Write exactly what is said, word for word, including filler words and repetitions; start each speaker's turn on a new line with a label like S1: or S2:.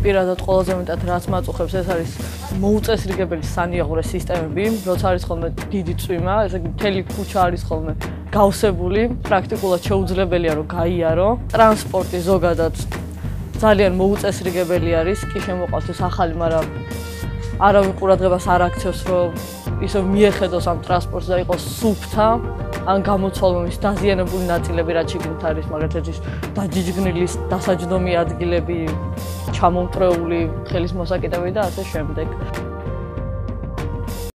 S1: პირადად ყველაზე მეტად რაც მაწუხებს ეს არის მოუწესრიგებელი სანიაღურე სისტემები, როცა არის ხოლმე დიდი წვიმა, ესე იგი მთელი ქუჩა არის ხოლმე გავსებული, პრაქტიკულად შეუძლებელია რომ გაიარო. ტრანსპორტი ზოგადად ძალიან მოუწესრიგებელი არის, კი შემოყავს ეს ახალი, მაგრამ არავინ ყურადღებას არ აქცევს, რომ ისე მიეხედოს ამ ტრანსპორტს და იყოს სუფთა, ან გამოცვალო მის დაზიანებული ნაწილები, რაც შიგნით არის, მაგალითად ის დაჯიჯგნილი დასაჯდომი ადგილები, ჩამომტრეული ხელის მოსაკიდები და ასე შემდეგ.